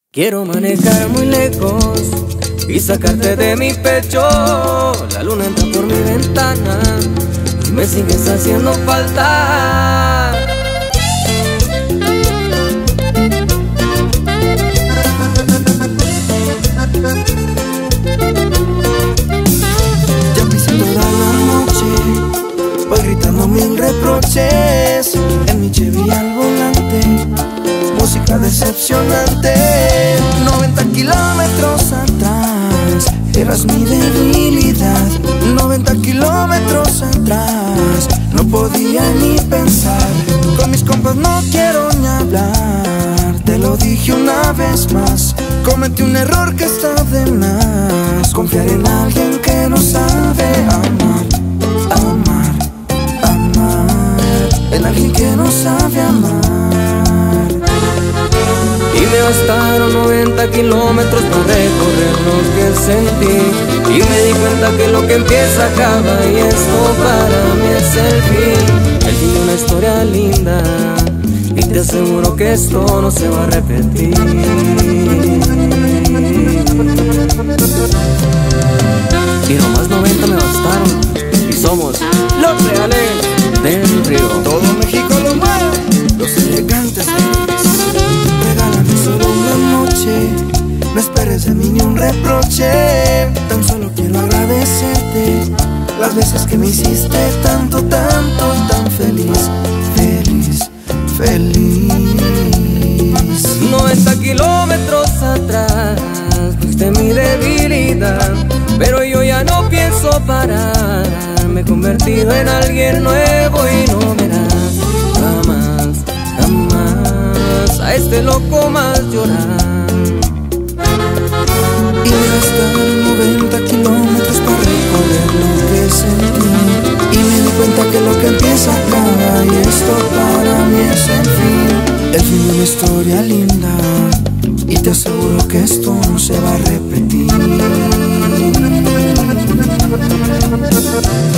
Quiero manejar muy lejos y sacarte de mi pecho. La luna entra por mi ventana y me sigues haciendo falta. Ya pisé toda la noche, voy gritando mil reproches. En mi Chevy al volante, música decepcionante. 90 kilómetros atrás, eras mi debilidad. 90 kilómetros atrás, no podía ni pensar. Con mis compas no quiero ni hablar, te lo dije una vez más. Cometí un error que está de más, confiar en alguien que no sabe amar. Amar, amar, en alguien que no sabe amar. Y me bastaron 90 kilómetros para recorrer lo que sentí. Y me di cuenta que lo que empieza acaba, y esto para mí es el fin de una historia linda. Y te aseguro que esto no se va a repetir. Y nomás 90 me bastaron, y somos los reales del río. Todo México lo mueve, los elegantes de Gris. Regálame solo una noche, no esperes de mí ni un reproche. Tan solo quiero agradecerte las veces que me hiciste tanto, tanto, tan feliz, feliz, feliz. 90 kilómetros atrás, fuiste mi debilidad, pero yo ya no pienso parar. Me he convertido en alguien nuevo y no verás jamás, jamás a este loco más llorar. Y me gastaron 90 kilómetros para recorrer lo que sentí. Y me di cuenta que lo que empieza acaba, y esto para mí es el fin de una historia linda. Y te aseguro que esto no se va a repetir.